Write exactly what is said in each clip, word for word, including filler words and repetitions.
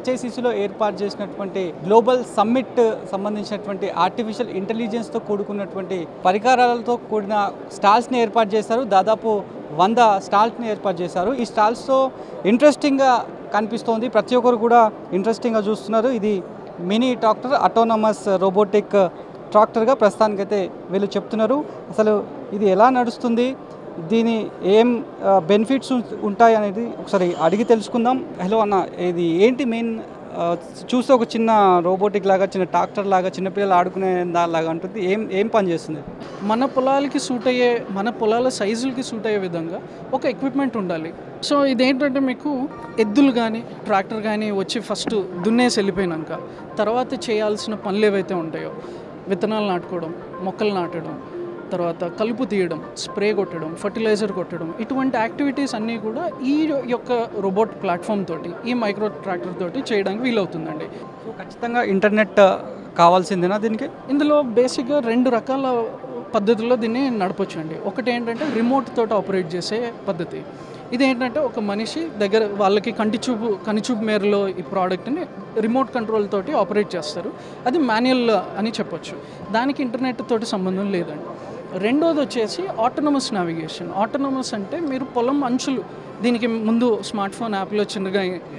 హెచ్ఐసిసిలో ఏర్పాటు చేసినటువంటి global summit సంబంధించినటువంటి ఆర్టిఫిషియల్ ఇంటెలిజెన్స్తో కూడుకున్నటువంటి పరికరాలతో కూడిన స్టాల్స్ని ఏర్పాటు చేశారు. దాదాపు వంద స్టాల్స్ని ఏర్పాటు చేశారు. ఈ స్టాల్స్తో ఇంట్రెస్టింగ్గా కనిపిస్తోంది. ప్రతి ఒక్కరు కూడా ఇంట్రెస్టింగ్గా చూస్తున్నారు. ఇది మినీ ట్రాక్టర్, ఆటోనమస్ రోబోటిక్ ట్రాక్టర్గా ప్రస్తుతానికైతే వీళ్ళు చెప్తున్నారు. అసలు ఇది ఎలా నడుస్తుంది, దీని ఏం బెనిఫిట్స్ ఉంటాయి అనేది ఒకసారి అడిగి తెలుసుకుందాం. హలో అన్న, ఇది ఏంటి మెయిన్? చూస్తే ఒక చిన్న రోబోటిక్ లాగా, చిన్న ట్రాక్టర్ లాగా, చిన్నపిల్లలు ఆడుకునే దానిలాగా ఉంటుంది. ఏం ఏం పని చేస్తుంది? మన పొలాలకి సూట్ అయ్యే, మన పొలాల సైజులకి సూట్ అయ్యే విధంగా ఒక ఎక్విప్మెంట్ ఉండాలి. సో ఇదేంటంటే మీకు ఎద్దులు కానీ ట్రాక్టర్ కానీ వచ్చి ఫస్ట్ దున్నేసి వెళ్ళిపోయినాక తర్వాత చేయాల్సిన పనులు ఏవైతే ఉంటాయో, విత్తనాలు నాటుకోవడం, మొక్కలు నాటడం, తర్వాత కలుపు తీయడం, స్ప్రే కొట్టడం, ఫర్టిలైజర్ కొట్టడం, ఇటువంటి యాక్టివిటీస్ అన్నీ కూడా ఈ యొక్క రోబోట్ ప్లాట్ఫామ్ తోటి, ఈ మైక్రో ట్రాక్టర్ తోటి చేయడానికి వీలవుతుందండి. సో ఖచ్చితంగా ఇంటర్నెట్ కావాల్సిందేనా దీనికి? ఇందులో బేసిక్గా రెండు రకాల పద్ధతుల్లో దీన్ని నడపచ్చు అండి. ఒకటి ఏంటంటే రిమోట్ తోటి ఆపరేట్ చేసే పద్ధతి. ఇదేంటంటే ఒక మనిషి దగ్గర వాళ్ళకి కంటి చూపు కనిచూపు మేరలో ఈ ప్రోడక్ట్ని రిమోట్ కంట్రోల్ తోటి ఆపరేట్ చేస్తారు. అది మాన్యువల్ అని చెప్పొచ్చు. దానికి ఇంటర్నెట్ తోటి సంబంధం లేదండి. రెండోది వచ్చేసి ఆటోనమస్ నావిగేషన్. ఆటోనమస్ అంటే మీరు పొలం అంచులు దీనికి ముందు స్మార్ట్ ఫోన్ యాప్లో చిన్నగా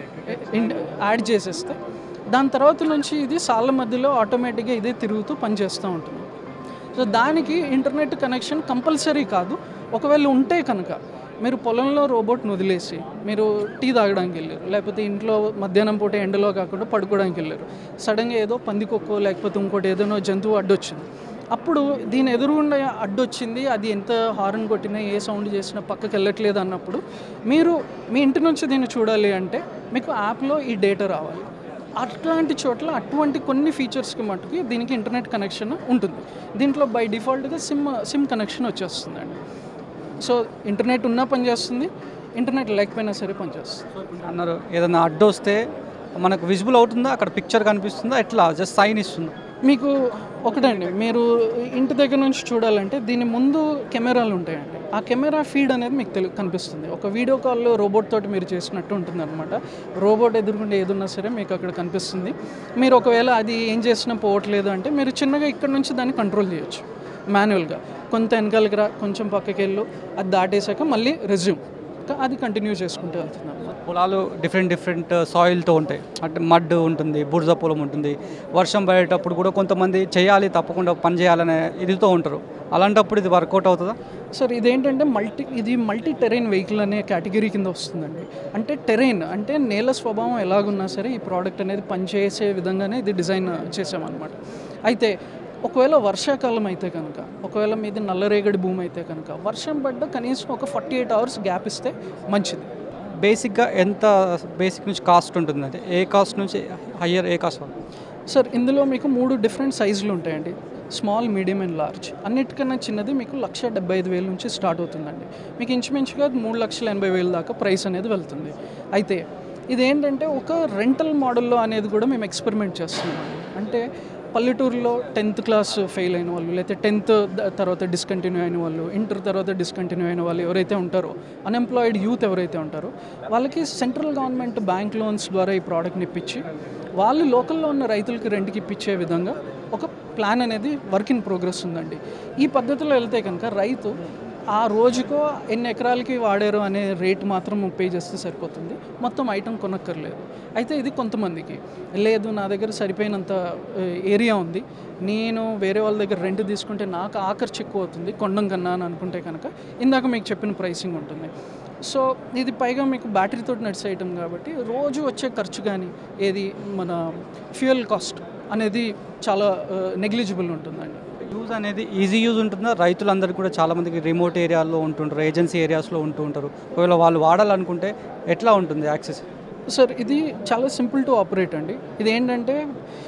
యాడ్ చేసేస్తే దాని తర్వాత నుంచి ఇది సాళ్ళ మధ్యలో ఆటోమేటిక్గా ఇదే తిరుగుతూ పనిచేస్తూ ఉంటుంది. సో దానికి ఇంటర్నెట్ కనెక్షన్ కంపల్సరీ కాదు. ఒకవేళ ఉంటే కనుక మీరు పొలంలో రోబోట్ని వదిలేసి మీరు టీ తాగడానికి వెళ్ళారు, లేకపోతే ఇంట్లో మధ్యాహ్నం పూట ఎండలో కాకుండా పడుకోవడానికి వెళ్ళారు, సడన్గా ఏదో పందికొక్కో లేకపోతే ఇంకోటి ఏదైనా జంతువు అడ్డొచ్చింది. అప్పుడు దీని ఎదురుగుండా అడ్డొచ్చింది, అది ఎంత హార్న్ కొట్టినా ఏ సౌండ్ చేసినా పక్కకి వెళ్ళట్లేదు అన్నప్పుడు మీరు మీ ఇంటి నుంచి దీన్ని చూడాలి అంటే మీకు యాప్లో ఈ డేటా రావాలి. అట్లాంటి చోట్ల అటువంటి కొన్ని ఫీచర్స్కి మట్టుకు దీనికి ఇంటర్నెట్ కనెక్షన్ ఉంటుంది. దీంట్లో బై డిఫాల్ట్గా సిమ్ సిమ్ కనెక్షన్ వచ్చేస్తుందండి. సో ఇంటర్నెట్ ఉన్నా పనిచేస్తుంది, ఇంటర్నెట్ లేకపోయినా సరే పనిచేస్తుంది. అన్నారు ఏదైనా అడ్డు వస్తే మనకు విజిబుల్ అవుతుందా, అక్కడ పిక్చర్ కనిపిస్తుందా, ఎట్లా జస్ట్ సైన్ ఇస్తుందా? మీకు ఒకటండి, మీరు ఇంటి దగ్గర నుంచి చూడాలంటే దీని ముందు కెమెరాలు ఉంటాయండి. ఆ కెమెరా ఫీడ్ అనేది మీకు తెలు కనిపిస్తుంది. ఒక వీడియో కాల్లో రోబోట్ తోటి మీరు చేసినట్టు ఉంటుంది అనమాట. రోబోట్ ఎదుర్కొంటే ఏదున్నా సరే మీకు అక్కడ కనిపిస్తుంది. మీరు ఒకవేళ అది ఏం చేసినా పోవట్లేదు అంటే మీరు చిన్నగా ఇక్కడ నుంచి దాన్ని కంట్రోల్ చేయొచ్చు మాన్యువల్గా. కొంత వెనకాలకి రా, కొంచెం పక్కకి వెళ్ళు, అది దాటేసాక మళ్ళీ రెజ్యూమ్, అది కంటిన్యూ చేసుకుంటూ వెళ్తున్నాను. పొలాలు డిఫరెంట్ డిఫరెంట్ సాయిల్తో ఉంటాయి. అంటే మడ్ ఉంటుంది, బురద పొలం ఉంటుంది. వర్షం పడేటప్పుడు కూడా కొంతమంది చేయాలి, తప్పకుండా పని చేయాలనే ఇదితో ఉంటారు. అలాంటప్పుడు ఇది వర్కౌట్ అవుతుందా? సార్ ఇదేంటంటే మల్టీ ఇది మల్టీ టెరైన్ వెహికల్ అనే కేటగిరీ కింద వస్తుందండి. అంటే టెరైన్ అంటే నేల స్వభావం ఎలాగున్నా సరే ఈ ప్రోడక్ట్ అనేది పనిచేసే విధంగానే ఇది డిజైన్ చేసామన్నమాట. అయితే ఒకవేళ వర్షాకాలం అయితే కనుక, ఒకవేళ మీది నల్లరేగడి భూమి అయితే కనుక వర్షం పడ్డ కనీసం ఒక ఫార్టీ ఎయిట్ అవర్స్ గ్యాప్ ఇస్తే మంచిది. బేసిక్గా ఎంత బేసిక్ నుంచి కాస్ట్ ఉంటుంది, అంటే ఏ కాస్ట్ నుంచి హయ్యర్ ఏ కాస్ట్? సార్ ఇందులో మీకు మూడు డిఫరెంట్ సైజులు ఉంటాయండి. Small, medium and large. అన్నిటికన్నా చిన్నది మీకు లక్ష డెబ్బై ఐదు వేల నుంచి స్టార్ట్ అవుతుందండి. మీకు ఇంచుమించుగా మూడు లక్షల ఎనభై వేల దాకా ప్రైస్ అనేది వెళ్తుంది. అయితే ఇదేంటంటే ఒక రెంటల్ మోడల్లో అనేది కూడా మేము ఎక్స్పెరిమెంట్ చేస్తున్నామండి. అంటే పల్లెటూరులో టెన్త్ క్లాస్ ఫెయిల్ అయిన వాళ్ళు, లేకపోతే టెన్త్ తర్వాత డిస్కంటిన్యూ అయిన వాళ్ళు, ఇంటర్ తర్వాత డిస్కంటిన్యూ అయిన వాళ్ళు ఎవరైతే ఉంటారో, అన్ఎంప్లాయిడ్ యూత్ ఎవరైతే ఉంటారో వాళ్ళకి సెంట్రల్ గవర్నమెంట్ బ్యాంక్ లోన్స్ ద్వారా ఈ ప్రోడక్ట్ని ఇప్పించి వాళ్ళు లోకల్లో ఉన్న రైతులకి రెంట్కి ఇప్పించే విధంగా ఒక ప్లాన్ అనేది వర్క్ ఇన్ ప్రోగ్రెస్ ఉందండి. ఈ పద్ధతిలో వెళ్తే కనుక రైతు ఆ రోజుకో ఎన్ని ఎకరాలకి వాడారు అనే రేట్ మాత్రం పే చేస్తే సరిపోతుంది, మొత్తం ఐటమ్ కొనక్కర్లేదు. అయితే ఇది కొంతమందికి లేదు, నా దగ్గర సరిపోయినంత ఏరియా ఉంది, నేను వేరే వాళ్ళ దగ్గర రెంట్ తీసుకుంటే నాకు ఆ ఖర్చు ఎక్కువ అవుతుంది కొండం కన్నా అని అనుకుంటే కనుక ఇందాక మీకు చెప్పిన ప్రైసింగ్ ఉంటుంది. సో ఇది పైగా మీకు బ్యాటరీతో నడిచే ఐటమ్ కాబట్టి రోజు వచ్చే ఖర్చు కానీ ఏది మన ఫ్యూయల్ కాస్ట్ అనేది చాలా నెగ్లిజిబుల్ ఉంటుందండి. యూజ్ అనేది ఈజీ యూజ్ ఉంటుందా? రైతులందరికీ కూడా చాలామందికి రిమోట్ ఏరియాల్లో ఉంటుంటారు, ఏజెన్సీ ఏరియాస్లో ఉంటూ ఉంటారు. ఒకవేళ వాళ్ళు వాడాలనుకుంటే ఎట్లా ఉంటుంది యాక్సెస్? సార్ ఇది చాలా సింపుల్ టు ఆపరేట్ అండి. ఇది ఏంటంటే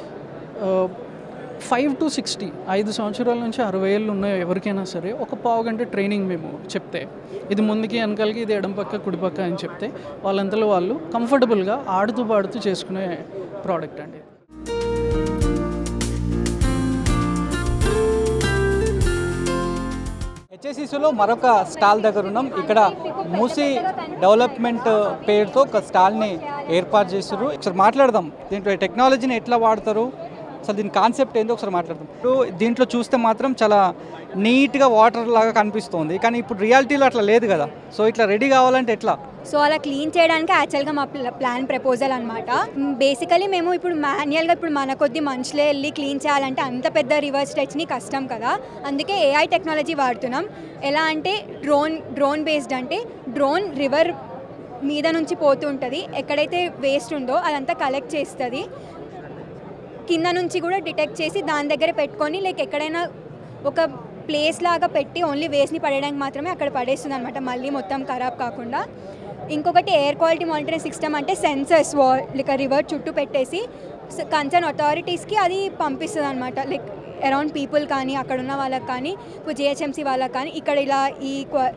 ఫైవ్ టు సిక్స్టీ ఐదు సంవత్సరాల నుంచి అరవై ఏళ్ళు ఉన్న ఎవరికైనా సరే ఒక పావు గంట ట్రైనింగ్ మేము చెప్తే, ఇది ముందుకి వెనకాలకి ఇది ఎడం పక్క కుడి పక్క అని చెప్తే వాళ్ళంతలో వాళ్ళు కంఫర్టబుల్గా ఆడుతూ పాడుతూ చేసుకునే ప్రోడక్ట్ అండి. హెచ్ఎస్సిసిలో మరొక స్టాల్ దగ్గర ఉన్నాం. ఇక్కడ మూసీ డెవలప్మెంట్ పేరుతో ఒక స్టాల్ని ఏర్పాటు చేస్తారు. ఒకసారి మాట్లాడదాం దీంట్లో టెక్నాలజీని ఎట్లా వాడతారు, అసలు దీని కాన్సెప్ట్ ఏందో ఒకసారి మాట్లాడదాం. ఇప్పుడు దీంట్లో చూస్తే మాత్రం చాలా నీట్గా వాటర్ లాగా కనిపిస్తుంది, కానీ ఇప్పుడు రియాలిటీలో అట్లా లేదు కదా. సో ఇట్లా రెడీ కావాలంటే ఎట్లా? సో అలా క్లీన్ చేయడానికి యాక్చువల్గా మా ప్లాన్ ప్రపోజల్ అనమాట. బేసికలీ మేము ఇప్పుడు మాన్యువల్గా ఇప్పుడు మన కొద్ది మనుషులే వెళ్ళి క్లీన్ చేయాలంటే అంత పెద్ద రివర్ స్ట్రెచ్ని కష్టం కదా. అందుకే ఏఐ టెక్నాలజీ వాడుతున్నాం. ఎలా అంటే డ్రోన్ డ్రోన్ బేస్డ్, అంటే డ్రోన్ రివర్ మీద నుంచి పోతూ ఉంటుంది, ఎక్కడైతే వేస్ట్ ఉందో అదంతా కలెక్ట్ చేస్తుంది, కింద నుంచి కూడా డిటెక్ట్ చేసి దాని దగ్గర పెట్టుకొని లైక్ ఎక్కడైనా ఒక ప్లేస్ లాగా పెట్టి ఓన్లీ వేస్ట్ని పడేయడానికి మాత్రమే అక్కడ పడేస్తుంది అనమాట, మళ్ళీ మొత్తం ఖరాబ్ కాకుండా. ఇంకొకటి ఎయిర్ క్వాలిటీ మానిటరింగ్ సిస్టమ్, అంటే సెన్సర్స్ వా లైక్ రివర్ చుట్టూ పెట్టేసి కన్సర్న్ అథారిటీస్కి అది పంపిస్తుంది అనమాట. లైక్ అరౌండ్ పీపుల్ కానీ అక్కడ ఉన్న వాళ్ళకి కానీ ఇప్పుడు జిహెచ్ఎంసీ వాళ్ళకి కానీ ఇక్కడ ఇలా ఈ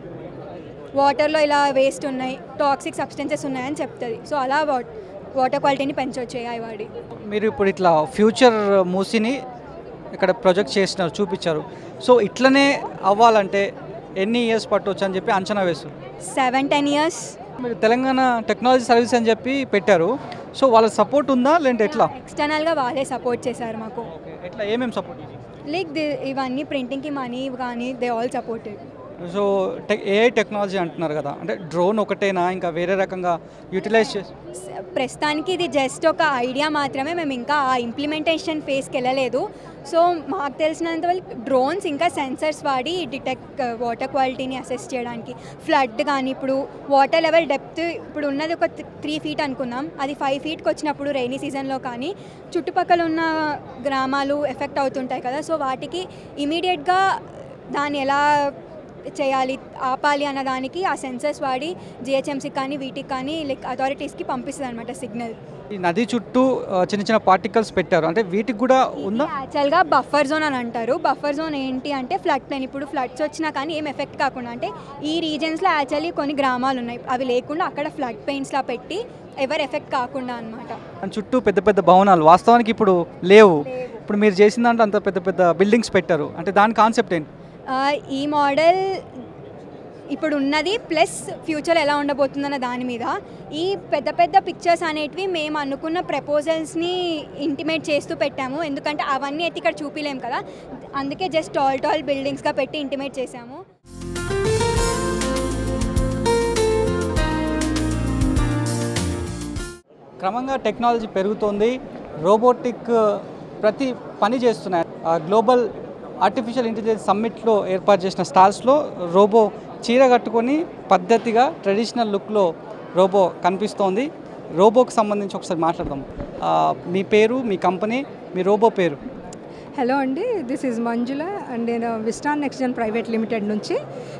వాటర్లో ఇలా వేస్ట్ ఉన్నాయి, టాక్సిక్ సబ్స్టెన్సెస్ ఉన్నాయని చెప్తుంది. సో అలా వాటర్ క్వాలిటీని పెంచవచ్చు ఏఐ వాడి. మీరు ఇప్పుడు ఇట్లా ఫ్యూచర్ మూసీని ఇక్కడ ప్రొజెక్ట్ చేసినారు, చూపించారు. సో ఇట్లనే అవ్వాలంటే ఎన్ని ఇయర్స్ పట్టవచ్చు అని చెప్పి అంచనా వేస్తారు? Seven ten years. మీరు తెలంగాణ టెక్నాలజీ సర్వీస్ అని చెప్పి పెట్టారు. సో వాళ్ళ సపోర్ట్ ఉందా లేదంటే ఎట్లా? ఎక్స్టర్నల్గా వాళ్ళే సపోర్ట్ చేశారు మాకు. ఎట్లా ఏమేమి సపోర్ట్? లైక్ ఇవన్నీ ప్రింటింగ్కి మనీ కానీ they all supported. So tech AI technology అంటున్నారు కదా, అంటే డ్రోన్ ఒకటేనా ఇంకా వేరే రకంగా యూటిలైజ్ చేసి? ప్రస్తుతానికి ఇది జస్ట్ ఒక ఐడియా మాత్రమే, మేము ఇంకా ఆ ఇంప్లిమెంటేషన్ ఫేస్కి వెళ్ళలేదు. సో మాకు తెలిసినంత వరకు డ్రోన్స్ ఇంకా సెన్సర్స్ వాడి డిటెక్ట్ వాటర్ క్వాలిటీని అసెస్ చేయడానికి, ఫ్లడ్ కానీ ఇప్పుడు వాటర్ లెవెల్ డెప్త్ ఇప్పుడు ఉన్నది ఒక త్రీ ఫీట్ అనుకుందాం, అది ఫైవ్ ఫీట్కి వచ్చినప్పుడు రైనీ సీజన్లో కానీ చుట్టుపక్కల ఉన్న గ్రామాలు ఎఫెక్ట్ అవుతుంటాయి కదా. సో వాటికి ఇమీడియట్గా దాన్ని ఎలా చేయాలి, ఆపాలి అన్న దానికి ఆ సెన్సర్స్ వాడి జిహెచ్ఎంసీకి కానీ వీటికి కానీ లైక్ అథారిటీస్కి పంపిస్తుంది అనమాట సిగ్నల్. ఈ నది చుట్టూ చిన్న చిన్న పార్టికల్స్ పెట్టారు, అంటే వీటికి కూడా ఉందా? యాక్చువల్గా బఫర్ జోన్ అని అంటారు. బఫర్ జోన్ ఏంటి అంటే ఫ్లడ్ ప్లేన్, ఇప్పుడు ఫ్లడ్స్ వచ్చినా కానీ ఏం ఎఫెక్ట్ కాకుండా, అంటే ఈ రీజన్స్లో యాక్చువల్లీ కొన్ని గ్రామాలు ఉన్నాయి, అవి లేకుండా అక్కడ ఫ్లడ్ పెయిన్స్లా పెట్టి ఎవరు ఎఫెక్ట్ కాకుండా అనమాట. చుట్టూ పెద్ద పెద్ద భవనాలు వాస్తవానికి ఇప్పుడు లేవు. ఇప్పుడు మీరు చేసిన దాంట్లో అంత పెద్ద పెద్ద బిల్డింగ్స్ పెట్టారు, అంటే దాని కాన్సెప్ట్ ఏంటి? ఈ మోడల్ ఇప్పుడు ఉన్నది ప్లస్ ఫ్యూచర్ ఎలా ఉండబోతుందన్న దాని మీద. ఈ పెద్ద పెద్ద పిక్చర్స్ అనేటివి మేము అనుకున్న ప్రపోజల్స్ని ఇంటిమేట్ చేస్తూ పెట్టాము, ఎందుకంటే అవన్నీ అయితే ఇక్కడ చూపిలేము కదా, అందుకే జస్ట్ టాల్ టాల్ బిల్డింగ్స్గా పెట్టి ఇంటిమేట్ చేసాము. క్రమంగా టెక్నాలజీ పెరుగుతోంది, రోబోటిక్ ప్రతి పని చేస్తున్నాయి. గ్లోబల్ ఆర్టిఫిషియల్ ఇంటెలిజెన్స్ సమ్మిట్లో ఏర్పాటు చేసిన స్టాల్స్లో రోబో చీర కట్టుకొని పద్ధతిగా ట్రెడిషనల్ లుక్లో రోబో కనిపిస్తోంది. రోబోకి సంబంధించి ఒకసారి మాట్లాడదాం. మీ పేరు, మీ కంపెనీ, మీ రోబో పేరు? హలో అండి, దిస్ ఈజ్ మంజుల అండ్ నేను Wistan next gen private limited నుంచి.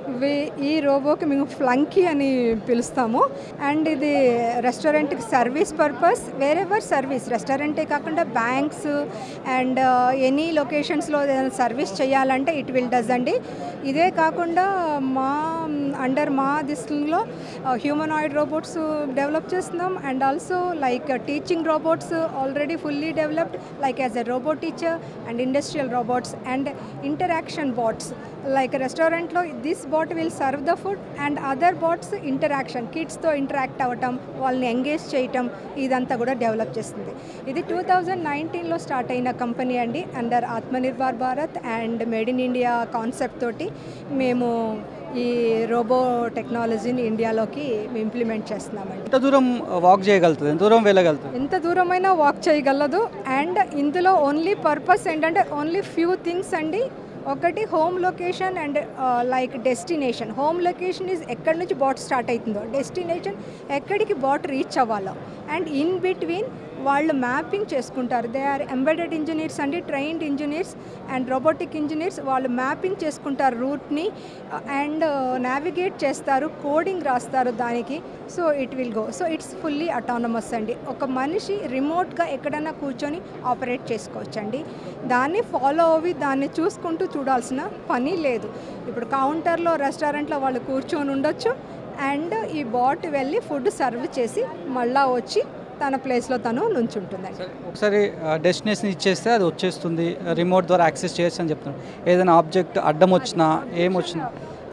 ఈ రోబోకి మేము ఫ్లంకీ అని పిలుస్తాము. అండ్ ఇది రెస్టారెంట్కి సర్వీస్ పర్పస్, వేరెవర్ సర్వీస్, రెస్టారెంటే కాకుండా బ్యాంక్స్ అండ్ ఎనీ లొకేషన్స్లో ఏదైనా సర్వీస్ చేయాలంటే ఇట్ విల్ డస్ అండి. ఇదే కాకుండా మా అండర్ మా దిస్లో హ్యూమనాయిడ్ రోబోట్స్ డెవలప్ చేస్తున్నాం. And also like teaching robots already fully developed, like as a robo teacher and industrial robots and interaction bots. Like a restaurant lo this bot will serve the food and other bots interaction, kids తో interact అవ్వటం, వాళ్ళని engage చేయటం, ఇదంతా కూడా develop చేస్తుంది. ఇది two thousand నైన్టీన్లో start అయిన కంపెనీ అండి, under Atmanirbhar Bharat and made in India concept తోటి మేము ఈ రోబో టెక్నాలజీని ఇండియాలోకి ఇంప్లిమెంట్ చేస్తున్నామండి. ఎంత దూరం వాక్ చేయగలుగుతుంది, ఎంత దూరం వెళ్ళగలుగుతుంది? ఎంత దూరమైనా వాక్ చేయగలదు. అండ్ ఇందులో ఓన్లీ పర్పస్ ఏంటంటే ఓన్లీ ఫ్యూ థింగ్స్ అండి. ఒకటి home location and like destination. Home location is ఎక్కడి నుంచి బాట్ స్టార్ట్ అవుతుందో, డెస్టినేషన్ ఎక్కడికి బాట్ రీచ్ అవ్వాలో, అండ్ ఇన్ బిట్వీన్ వాళ్ళు మ్యాపింగ్ చేసుకుంటారు. దే ఆర్ ఎంబెడెడ్ ఇంజనీర్స్ అండి, trained engineers and robotic engineers. వాళ్ళు మ్యాపింగ్ చేసుకుంటారు రూట్ని అండ్ నావిగేట్ చేస్తారు, కోడింగ్ రాస్తారు దానికి. So it will go. So it's fully autonomous అండి. ఒక మనిషి రిమోట్గా ఎక్కడైనా కూర్చొని ఆపరేట్ చేసుకోవచ్చండి. దాన్ని ఫాలో అవి దాన్ని చూసుకుంటూ చూడాల్సిన పని లేదు. ఇప్పుడు కౌంటర్లో రెస్టారెంట్లో వాళ్ళు కూర్చొని ఉండొచ్చు అండ్ ఈ బాట్ వెళ్ళి ఫుడ్ సర్వ్ చేసి మళ్ళా వచ్చి తన ప్లేస్లో తను నుంచుంటుందండి. ఒకసారి డెస్టినేషన్ ఇచ్చేస్తే అది వచ్చేస్తుంది, రిమోట్ ద్వారా యాక్సెస్ చేయొచ్చు అని చెప్తున్నాను. ఏదైనా ఆబ్జెక్ట్ అడ్డం వచ్చినా ఏమొచ్చినా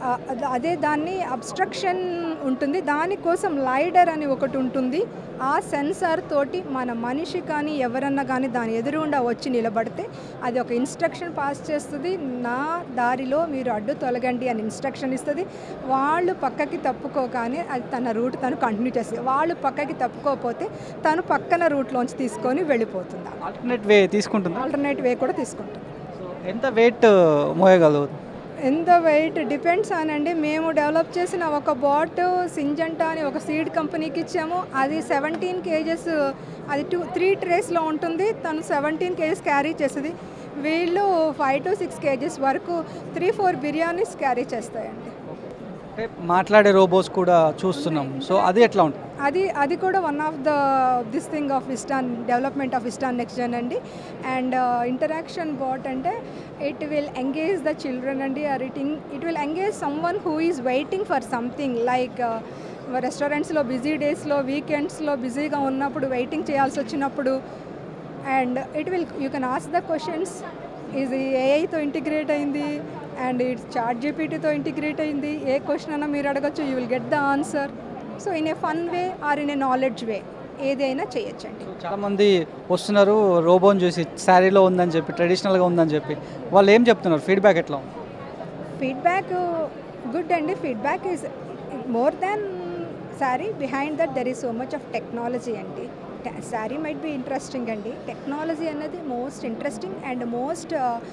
అదే దాన్ని అబ్స్ట్రక్షన్ ఉంటుంది, దానికోసం లైడర్ అని ఒకటి ఉంటుంది. ఆ సెన్సార్ తోటి మన మనిషి కానీ ఎవరన్నా కానీ దాని ఎదురుగుండా వచ్చి నిలబడితే అది ఒక ఇన్స్ట్రక్షన్ పాస్ చేస్తుంది. నా దారిలో మీరు అడ్డు తొలగండి అని ఇన్స్ట్రక్షన్ ఇస్తుంది. వాళ్ళు పక్కకి తప్పుకోగానే అది తన రూట్ తను కంటిన్యూ చేస్తుంది. వాళ్ళు పక్కకి తప్పుకోకపోతే తను పక్కన రూట్లోంచి తీసుకొని వెళ్ళిపోతుంది. ఆల్టర్నేట్ వే తీసుకుంటుంది ఆల్టర్నేట్ వే కూడా తీసుకుంటుంది. ఎంత వెయిట్ మోయగలదు? ఎంత వెయిట్ డిపెండ్స్ అనండి. మేము డెవలప్ చేసిన ఒక బాట్ సింజంటా అని ఒక సీడ్ కంపెనీకి ఇచ్చాము. అది సెవెంటీన్ కేజెస్, అది టూ త్రీ ట్రేస్లో ఉంటుంది. తను సెవెంటీన్ కేజెస్ క్యారీ చేస్తుంది. వీళ్ళు ఫైవ్ టు సిక్స్ కేజెస్ వరకు త్రీ ఫోర్ బిర్యానీస్ క్యారీ చేస్తాయండి. మాట్లాడే రోబోస్ కూడా చూస్తున్నాం. సో అది ఎట్లా ఉంటుంది? అది అది కూడా one of the this thing of Wistan development of Wistan next gen అండి. అండ్ ఇంటరాక్షన్ బాట్ అంటే it will engage the children అండి. Or eating it will engage someone who is waiting for something like రెస్టారెంట్స్లో busy డేస్లో వీకెండ్స్లో బిజీగా ఉన్నప్పుడు waiting చేయాల్సి వచ్చినప్పుడు. And it will you can ask the questions. ఇది ఏఐతో ఇంటిగ్రేట్ అయింది అండ్ ఇట్స్ చాట్ జీపీటీతో ఇంటిగ్రేట్ అయింది. ఏ క్వశ్చన్ అన్నా మీరు అడగచ్చు, you will get the answer. So in a fun way or in a knowledge way ఏదైనా చేయొచ్చండి. చాలామంది వస్తున్నారు రోబోని చూసి, శారీలో ఉందని చెప్పి, ట్రెడిషనల్గా ఉందని చెప్పి. వాళ్ళు ఏం చెప్తున్నారు? ఫీడ్బ్యాక్ ఎట్లా ఉంది? ఫీడ్బ్యాక్ గుడ్ అండి. Feedback is more than sorry. Behind that there is so much of technology అండి. శారీ మైట్ బి ఇంట్రెస్టింగ్ అండి. టెక్నాలజీ అనేది most interesting and most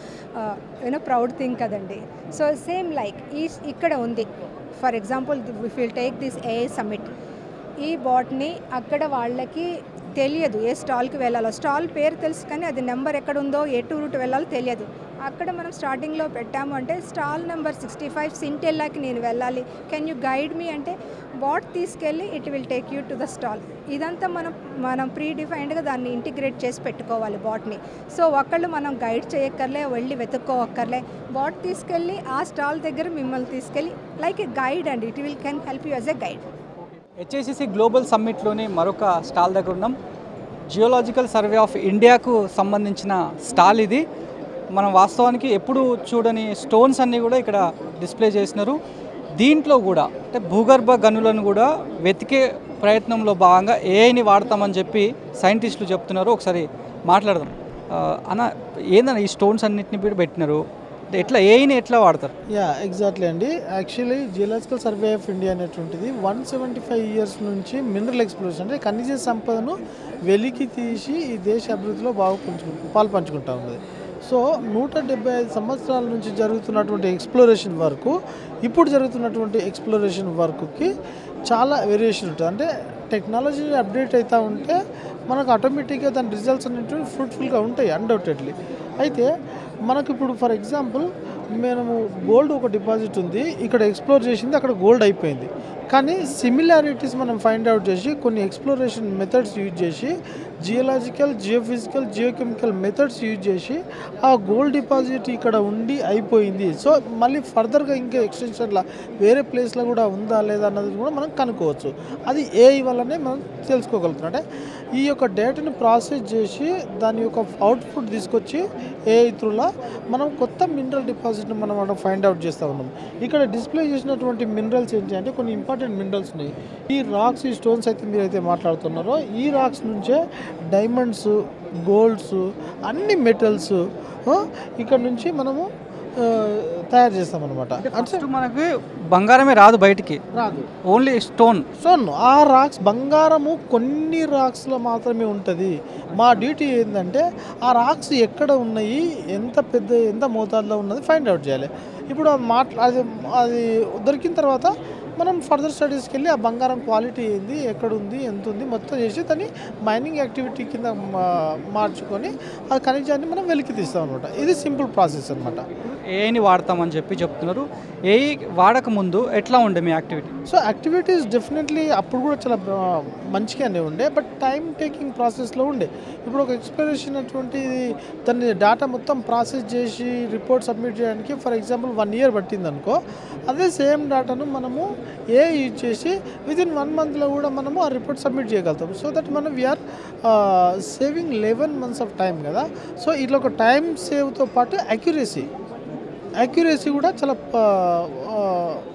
you know proud thing కదండి. సో సేమ్ లైక్ ఈ ఇక్కడ ఉంది. For example if will take this AI summit. ఈ బాట్ని అక్కడ వాళ్ళకి తెలియదు ఏ స్టాల్కి వెళ్ళాలో. స్టాల్ పేరు తెలుసు కానీ అది నెంబర్ ఎక్కడ ఉందో, ఏ టూ రూట్ వెళ్ళాలో తెలియదు. అక్కడ మనం స్టార్టింగ్లో పెట్టాము అంటే స్టాల్ నెంబర్ సిక్స్టీ ఫైవ్ సింటెల్లాకి నేను వెళ్ళాలి, కెన్ యూ గైడ్ మీ అంటే బాట్ తీసుకెళ్ళి it will take you to the stall. ఇదంతా మనం మనం ప్రీ డిఫైన్డ్గా దాన్ని ఇంటిగ్రేట్ చేసి పెట్టుకోవాలి బాట్ని. సో ఒకళ్ళు మనం గైడ్ చేయక్కర్లే, వెళ్ళి వెతుక్కోవక్కర్లే. బాట్ తీసుకెళ్ళి ఆ స్టాల్ దగ్గర మిమ్మల్ని తీసుకెళ్ళి లైక్ ఏ గైడ్ అండి. It will can help you as a guide. HICC global సమ్మిట్లోని మరొక స్టాల్ దగ్గర ఉన్నాం. జియోలాజికల్ సర్వే ఆఫ్ ఇండియాకు సంబంధించిన స్టాల్ ఇది. మనం వాస్తవానికి ఎప్పుడు చూడని స్టోన్స్ అన్నీ కూడా ఇక్కడ డిస్ప్లే చేసినారు. దీంట్లో కూడా అంటే భూగర్భ గనులను కూడా వెతికే ప్రయత్నంలో భాగంగా ఏఐని వాడతామని చెప్పి సైంటిస్టులు చెప్తున్నారు. ఒకసారి మాట్లాడదాం. అన్న, ఏందన్న ఈ స్టోన్స్ అన్నింటినీ కూడా పెట్టినారు, ఎట్లా ఏఐని ఎట్లా వాడతారు? యా ఎగ్జాక్ట్లీ అండి. Actually geological survey of India అనేటువంటిది వన్ సెవెంటీ ఫైవ్ ఇయర్స్ నుంచి మినరల్ ఎక్స్ప్లోరేషన్ అంటే ఖనిజ సంపదను వెలికి తీసి ఈ దేశ అభివృద్ధిలో బాగా పంచుకు పాలు పంచుకుంటా ఉంది. సో నూట డెబ్బై ఐదు సంవత్సరాల నుంచి జరుగుతున్నటువంటి ఎక్స్ప్లోరేషన్ వర్క్ ఇప్పుడు జరుగుతున్నటువంటి ఎక్స్ప్లోరేషన్ వర్క్కి చాలా వేరియేషన్ ఉంటుంది. అంటే టెక్నాలజీ అప్డేట్ అవుతూ ఉంటే మనకు ఆటోమేటిక్గా దాని రిజల్ట్స్ అనేవి ఫ్రూట్ఫుల్గా ఉంటాయి అన్డౌటెడ్లీ. అయితే మనకు ఇప్పుడు ఫర్ ఎగ్జాంపుల్ మేము గోల్డ్ ఒక డిపాజిట్ ఉంది, ఇక్కడ ఎక్స్ప్లోర్ చేసింది అక్కడ గోల్డ్ అయిపోయింది. కానీ సిమిలారిటీస్ మనం ఫైండ్ అవుట్ చేసి కొన్ని ఎక్స్ప్లోరేషన్ మెథడ్స్ యూజ్ చేసి geological, geophysical, geochemical methods use చేసి ఆ గోల్డ్ డిపాజిట్ ఇక్కడ ఉండి అయిపోయింది. సో మళ్ళీ ఫర్దర్గా ఇంకా ఎక్స్టెన్షన్లో వేరే ప్లేస్లో కూడా ఉందా లేదా అన్నది కూడా మనం కనుక్కోవచ్చు. అది ఏఐ వల్లనే మనం తెలుసుకోగలుగుతున్నాం. అంటే ఈ యొక్క డేటాని ప్రాసెస్ చేసి దాని యొక్క అవుట్పుట్ తీసుకొచ్చి ఏఐ త్రూలా మనం కొత్త మినరల్ డిపాజిట్ని మనం మనం ఫైండ్ అవుట్ చేస్తూ ఉన్నాం. ఇక్కడ డిస్ప్లే చేసినటువంటి మినరల్స్ ఏంటి అంటే కొన్ని ఇంపార్టెంట్ మినరల్స్ ఉన్నాయి. ఈ రాక్స్, ఈ స్టోన్స్ అయితే మీరైతే మాట్లాడుతున్నారో ఈ రాక్స్ నుంచే డైమండ్స్, గోల్డ్స్, అన్ని మెటల్స్ ఇక్కడ నుంచి మనము తయారు చేస్తామన్నమాట. అంటే మనకి బంగారమే రాదు, బయటికి రాదు, ఓన్లీ స్టోన్. స్టోన్ ఆ రాక్స్ బంగారము కొన్ని రాక్స్లో మాత్రమే ఉంటుంది. మా డ్యూటీ ఏంటంటే ఆ రాక్స్ ఎక్కడ ఉన్నాయి, ఎంత పెద్ద ఎంత మోతాదులో ఉన్నది ఫైండ్ అవుట్ చేయాలి. ఇప్పుడు మాట్లా అది అది దొరికిన తర్వాత మనం ఫర్దర్ స్టడీస్కి వెళ్ళి ఆ బంగారం క్వాలిటీ ఏంది, ఎక్కడ ఉంది, ఎంత ఉంది మొత్తం చేసి దాన్ని మైనింగ్ యాక్టివిటీ కింద మార్చుకొని ఆ ఖనిజాన్ని మనం వెలికి తీస్తాం అనమాట. ఇది సింపుల్ ప్రాసెస్ అనమాట. ఏఐని వాడతామని చెప్పి చెప్తున్నారు. ఏఐ వాడక ముందు ఎట్లా ఉండే మీ యాక్టివిటీ? సో యాక్టివిటీస్ డెఫినెట్లీ అప్పుడు కూడా చాలా మంచిగానే ఉండే, బట్ టైం టేకింగ్ ప్రాసెస్లో ఉండే. ఇప్పుడు ఒక ఎక్స్ప్లోరేషన్ అటువంటి దాన్ని డేటా మొత్తం ప్రాసెస్ చేసి రిపోర్ట్ సబ్మిట్ చేయడానికి ఫర్ ఎగ్జాంపుల్ వన్ ఇయర్ పట్టింది అనుకో, అదే సేమ్ డేటాను మనము ఏ యూజ్ చేసి విదిన్ వన్ మంత్లో కూడా మనము ఆ రిపోర్ట్ సబ్మిట్ చేయగలుగుతాం. సో దట్ మనం we're saving eleven months of time కదా. సో ఇట్లా ఒక టైం సేవ్తో పాటు అక్యురసీ అక్యురసీ కూడా చాలా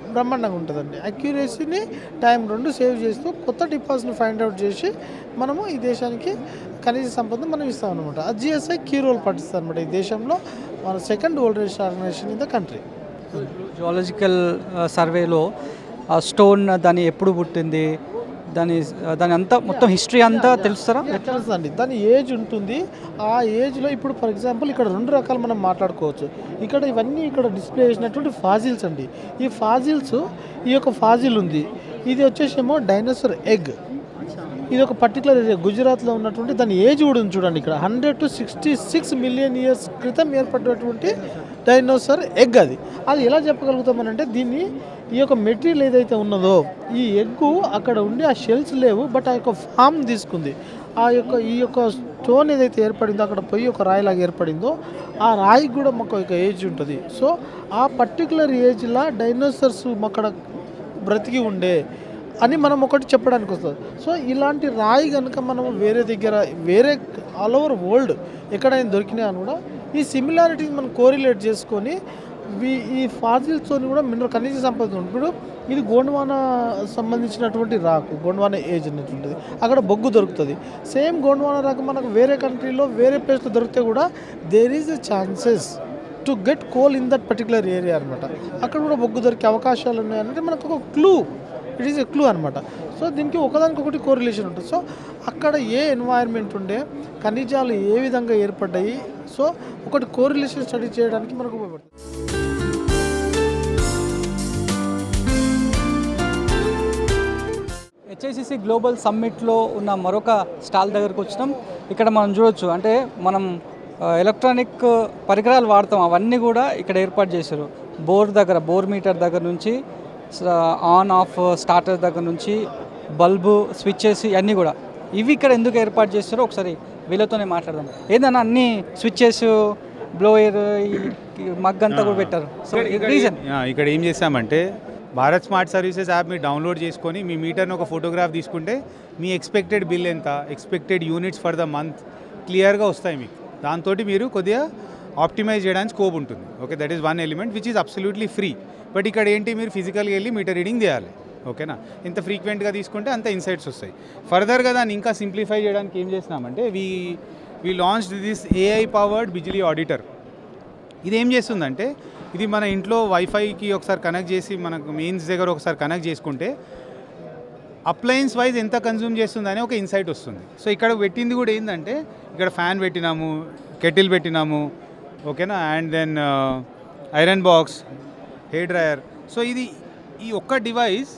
బ్రహ్మాండంగా ఉంటుందండి. అక్యురసీని టైం రెండు సేవ్ చేస్తూ కొత్త డిపాజిట్ని ఫైండ్ అవుట్ చేసి మనము ఈ దేశానికి ఖనిజ సంపదను మనం ఇస్తాం అనమాట. ఆ జిఎస్ఐ కీ రోల్ పట్టిస్తుంది అనమాట. ఈ దేశంలో మన second oldest organization in the country. Geological సర్వేలో స్టోన్ దాని ఎప్పుడు పుట్టింది, దాని దాని అంతా మొత్తం హిస్టరీ అంతా తెలుస్తారా? తెలుస్తుందండి. దాని ఏజ్ ఉంటుంది. ఆ ఏజ్లో ఇప్పుడు ఫర్ ఎగ్జాంపుల్ ఇక్కడ రెండు రకాలు మనం మాట్లాడుకోవచ్చు. ఇక్కడ ఇవన్నీ ఇక్కడ డిస్ప్లే చేసినటువంటి ఫాజిల్స్ అండి. ఈ ఫాజిల్స్, ఈ యొక్క ఫాజిల్ ఉంది, ఇది వచ్చేసేమో డైనోసార్ ఎగ్. ఇది ఒక పర్టికులర్ ఏరియా గుజరాత్లో ఉన్నటువంటి దాని ఏజ్ కూడా ఉంది చూడండి. ఇక్కడ hundred to sixty six million years క్రితం ఏర్పడినటువంటి డైనోసార్ ఎగ్. అది అది ఎలా చెప్పగలుగుతామనంటే దీన్ని ఈ యొక్క మెటీరియల్ ఏదైతే ఉన్నదో ఈ ఎగ్గు అక్కడ ఉండి ఆ షెల్స్ లేవు, బట్ ఆ యొక్క ఫామ్ తీసుకుంది. ఆ యొక్క ఈ యొక్క స్టోన్ ఏదైతే ఏర్పడిందో అక్కడ పోయి ఒక రాయిలాగా ఏర్పడిందో ఆ రాయికి కూడా మాకు ఒక ఏజ్ ఉంటుంది. సో ఆ పర్టికులర్ ఏజ్లా డైనోసార్స్ అక్కడ బ్రతికి ఉండే అని మనం ఒకటి చెప్పడానికి వస్తుంది. సో ఇలాంటి రాయి కనుక మనం వేరే దగ్గర వేరే ఆల్ ఓవర్ వరల్డ్ ఎక్కడైనా దొరికినా కూడా ఈ సిమిలారిటీస్ మనం కోరిలేట్ చేసుకొని ఈ ఫాజిల్స్తో కూడా మినరల్ ఖనిజ సంపద ఉంటుంది. ఇప్పుడు ఇది గోండ్వానా సంబంధించినటువంటి రాకు, గోండ్వానా ఏజ్ అనేటువంటిది అక్కడ బొగ్గు దొరుకుతుంది. సేమ్ గోండ్వానా రాకు మనకు వేరే కంట్రీలో వేరే ప్లేస్లో దొరికితే కూడా there is a chances to get coal in that particular area అనమాట. అక్కడ కూడా బొగ్గు దొరికే అవకాశాలు ఉన్నాయంటే మనకు ఒక clue, it is a clue అనమాట. సో దీనికి ఒకదానికి ఒకటి కోరిలేషన్ ఉంటుంది. సో అక్కడ ఏ ఎన్వైర్న్మెంట్ ఉండే, ఖనిజాలు ఏ విధంగా ఏర్పడ్డాయి, సో ఒకటి కోరిలేషన్ స్టడీ చేయడానికి మనకు ఉపయోగపడుతుంది. హెచ్ఐసిసి గ్లోబల్ సమ్మిట్లో ఉన్న మరొక స్టాల్ దగ్గరకు వచ్చినాం. ఇక్కడ మనం చూడొచ్చు, అంటే మనం ఎలక్ట్రానిక్ పరికరాలు వాడతాం, అవన్నీ కూడా ఇక్కడ ఏర్పాటు చేశారు. బోర్ దగ్గర, బోర్ మీటర్ దగ్గర నుంచి ఆన్ ఆఫ్ స్టార్టర్ దగ్గర నుంచి బల్బు, స్విచ్చెస్ అన్నీ కూడా ఇవి ఇక్కడ ఎందుకు ఏర్పాటు చేస్తారో ఒకసారి వీళ్ళతోనే మాట్లాడదాం. ఏందన్నా అన్ని స్విచ్చెస్, బ్లోయర్, మగ్ అంతా కూడా పెట్టారు. సో రీజన్ ఇక్కడ ఏం చేస్తామంటే భారత్ స్మార్ట్ సర్వీసెస్ యాప్ మీరు డౌన్లోడ్ చేసుకొని మీ మీటర్ని ఒక ఫోటోగ్రాఫ్ తీసుకుంటే మీ ఎక్స్పెక్టెడ్ బిల్ ఎంత, expected units for the month క్లియర్గా వస్తాయి మీకు. దాంతో మీరు కొద్దిగా ఆప్టిమైజ్ చేయడానికి స్కోప్ ఉంటుంది. Okay, that is one element which is absolutely free. But ఇక్కడ ఏంటి, మీరు ఫిజికల్గా వెళ్ళి మీటర్ రీడింగ్ చేయాలి. ఓకేనా, ఎంత ఫ్రీక్వెంట్గా తీసుకుంటే అంత ఇన్సైట్స్ వస్తాయి. ఫర్దర్గా దాన్ని ఇంకా సింప్లిఫై చేయడానికి ఏం చేస్తున్నామంటే we we launch this AI powered Bijli auditor. ఇది ఏం చేస్తుందంటే ఇది మన ఇంట్లో వైఫైకి ఒకసారి కనెక్ట్ చేసి మనకు మెయిన్స్ దగ్గర ఒకసారి కనెక్ట్ చేసుకుంటే అప్లయన్స్ వైజ్ ఎంత కన్జ్యూమ్ చేస్తుందని ఒక ఇన్సైట్ వస్తుంది. సో ఇక్కడ పెట్టింది కూడా ఏంటంటే ఇక్కడ ఫ్యాన్ పెట్టినాము, కెటిల్ పెట్టినాము, ఓకేనా, and then iron box, hair dryer. So ఇది ఈ ఒక్క డివైస్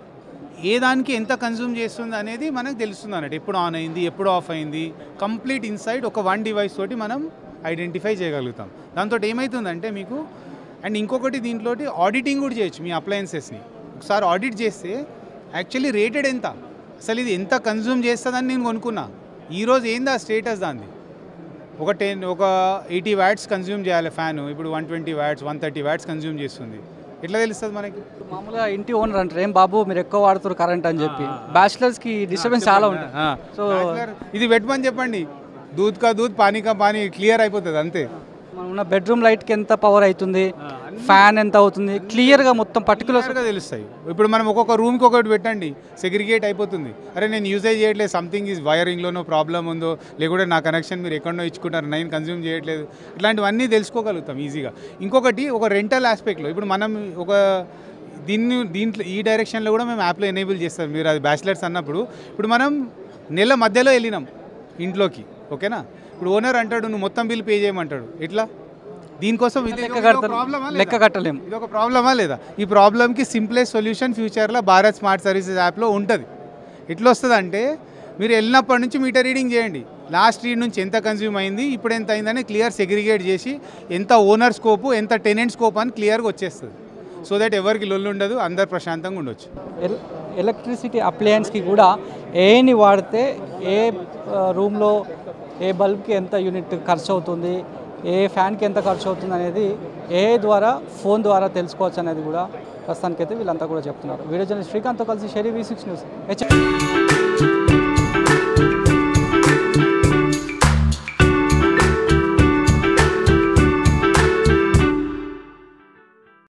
ఏ దానికి ఎంత కన్జ్యూమ్ చేస్తుంది అనేది మనకు తెలుస్తుంది అన్నట్టు. ఎప్పుడు ఆన్ అయింది, ఎప్పుడు ఆఫ్ అయింది, కంప్లీట్ ఇన్సైట్ ఒక వన్ డివైస్ తోటి మనం ఐడెంటిఫై చేయగలుగుతాం. దాంతో ఏమవుతుందంటే మీకు, అండ్ ఇంకొకటి దీంట్లో ఆడిటింగ్ కూడా చేయొచ్చు మీ అప్లయన్సెస్ని. ఒకసారి ఆడిట్ చేస్తే యాక్చువల్లీ రేటెడ్ ఎంత, అసలు ఇది ఎంత కన్జ్యూమ్ చేస్తుందని నేను కొనుక్కున్నా, ఈరోజు ఏంది ఆ స్టేటస్ దాన్ని. ఒక టెన్ ఒక ఎయిటీ వ్యాట్స్ కన్జ్యూమ్ చేయాలి ఫ్యాను, ఇప్పుడు one twenty watts one thirty watts consume చేస్తుంది. ఎట్లా తెలుస్తుంది మనకి? మామూలుగా ఇంటి ఓనర్ అంటారు, ఏం బాబు మీరు ఎక్కువ వాడుతారు కరెంట్ అని చెప్పి. బ్యాచిలర్స్కి డిస్టర్బెన్స్ చాలా ఉంటుంది. సో ఇది పెట్టమని చెప్పండి, దూద్ కా దూద్, పానీ కా పానీ, క్లియర్ అయిపోతుంది అంతే. మనం ఉన్న బెడ్రూమ్ లైట్కి ఎంత పవర్ అవుతుంది, ఫ్యాన్ ఎంత అవుతుంది, క్లియర్గా మొత్తం పర్టికులర్గా తెలుస్తాయి. ఇప్పుడు మనం ఒక్కొక్క రూమ్కి ఒకటి పెట్టండి, సెగ్రిగేట్ అయిపోతుంది. అరే నేను యూజేజ్ చేయట్లేదు, సంథింగ్ ఈజ్ వైరింగ్లోనో ప్రాబ్లం ఉందో, లేకుంటే నా కనెక్షన్ మీరు ఎక్కడో ఇచ్చుకుంటారు, నేను కన్జ్యూమ్ చేయట్లేదు, ఇట్లాంటివన్నీ తెలుసుకోగలుగుతాం ఈజీగా. ఇంకొకటి ఒక రెంటల్ ఆస్పెక్ట్లో ఇప్పుడు మనం ఒక దీన్ని దీంట్లో ఈ డైరెక్షన్లో కూడా మేము యాప్లో ఎనేబుల్ చేస్తాం. మీరు అది బ్యాచిలర్స్ అన్నప్పుడు ఇప్పుడు మనం నెల మధ్యలో వెళ్ళినాం ఇంట్లోకి, ఓకేనా, ఇప్పుడు ఓనర్ అంటాడు నువ్వు మొత్తం బిల్ పే చేయమంటాడు. ఎట్లా? దీనికోసం లెక్క కట్టలేము. ఇది ఒక ప్రాబ్లమా లేదా? ఈ ప్రాబ్లమ్కి సింప్లెస్ట్ సొల్యూషన్ ఫ్యూచర్లో భారత్ స్మార్ట్ సర్వీసెస్ యాప్లో ఉంటుంది. ఎట్లా వస్తుంది అంటే మీరు వెళ్ళినప్పటి నుంచి మీటర్ రీడింగ్ చేయండి, లాస్ట్ రీడ్ నుంచి ఎంత కన్జ్యూమ్ అయింది, ఇప్పుడు ఎంత అయిందని క్లియర్ సెగ్రిగేట్ చేసి ఎంత ఓనర్ స్కోపు, ఎంత టెనెంట్ స్కోప్ అని క్లియర్గా వచ్చేస్తుంది. సో దట్ ఎవరికి లొల్లు ఉండదు, అందరు ప్రశాంతంగా ఉండొచ్చు. ఎలక్ట్రిసిటీ అప్లయన్స్కి కూడా ఏని వాడితే ఏ రూమ్లో ఏ బల్బ్కి ఎంత యూనిట్ ఖర్చు అవుతుంది, ఏ ఫ్యాన్కి ఎంత ఖర్చు అవుతుంది అనేది ఏ ద్వారా ఫోన్ ద్వారా తెలుసుకోవచ్చు అనేది కూడా ప్రస్తుతానికైతే వీళ్ళంతా కూడా చెప్తున్నారు. వీడియో జర్నలిస్ట్ శ్రీకాంత్తో కలిసి షెరీ వి సిక్స్ న్యూస్.